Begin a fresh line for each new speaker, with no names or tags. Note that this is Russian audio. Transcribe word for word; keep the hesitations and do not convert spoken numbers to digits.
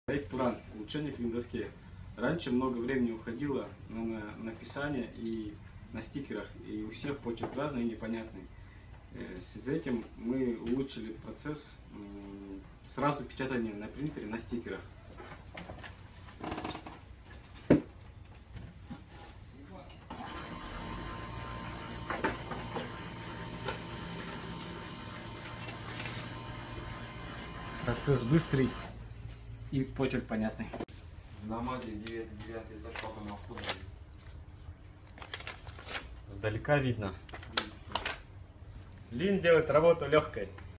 Проект Туран, улучшение к лин-доске. Раньше много времени уходило на написание и на стикерах, и у всех почерк разный и непонятный. С этим мы улучшили процесс сразу печатания на принтере на стикерах. Процесс быстрый и почерк понятный.
На маде девятый этаж, папа на вход.
Сдалека видно. Лин делает работу легкой.